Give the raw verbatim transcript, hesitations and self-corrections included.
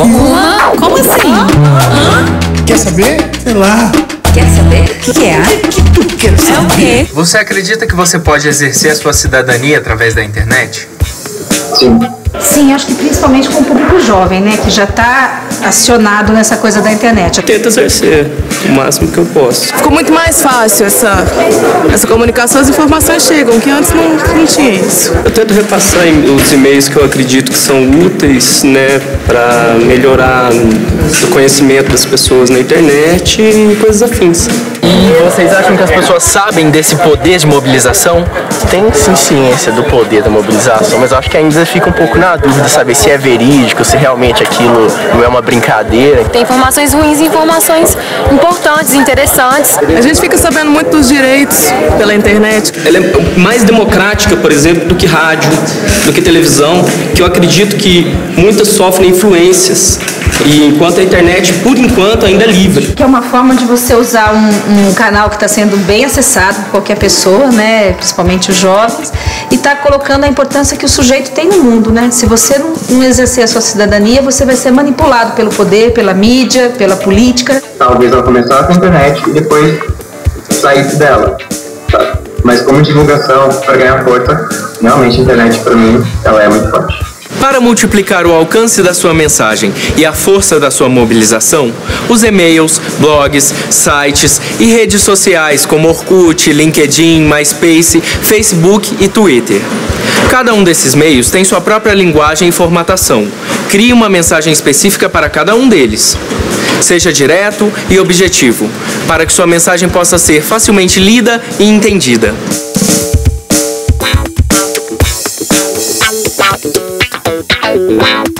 Uma? Como assim? Hã? Quer saber? Sei lá. Quer saber? O que, que é? O que tu quer saber? É o quê? Você acredita que você pode exercer a sua cidadania através da internet? Sim. Sim, acho que principalmente com o público jovem, né, que já está acionado nessa coisa da internet. Tento exercer o máximo que eu posso. Ficou muito mais fácil essa, essa comunicação, as informações chegam, que antes não, não tinha isso. Eu tento repassar os e-mails que eu acredito que são úteis, né, para melhorar o conhecimento das pessoas na internet e coisas afins. E vocês acham que as pessoas sabem desse poder de mobilização? Tem sim ciência do poder da mobilização, mas eu acho que ainda fica um pouco na dúvida saber se é verídico, se realmente aquilo não é uma brincadeira. Tem informações ruins e informações importantes, interessantes. A gente fica sabendo muito dos direitos pela internet. Ela é mais democrática, por exemplo, do que rádio, do que televisão, que eu acredito que muitas sofrem influências. E enquanto a internet, por enquanto, ainda é livre. Que é uma forma de você usar um, um canal que está sendo bem acessado por qualquer pessoa, né, principalmente os jovens, e está colocando a importância que o sujeito tem no mundo, né? Se você não, não exercer a sua cidadania, você vai ser manipulado pelo poder, pela mídia, pela política. Talvez ela começasse a internet e depois saísse dela. Tá? Mas como divulgação, para ganhar força, realmente a internet, para mim, ela é muito forte. Para multiplicar o alcance da sua mensagem e a força da sua mobilização, os e-mails, blogs, sites e redes sociais como Orkut, LinkedIn, MySpace, Facebook e Twitter. Cada um desses meios tem sua própria linguagem e formatação. Crie uma mensagem específica para cada um deles. Seja direto e objetivo, para que sua mensagem possa ser facilmente lida e entendida. Wow.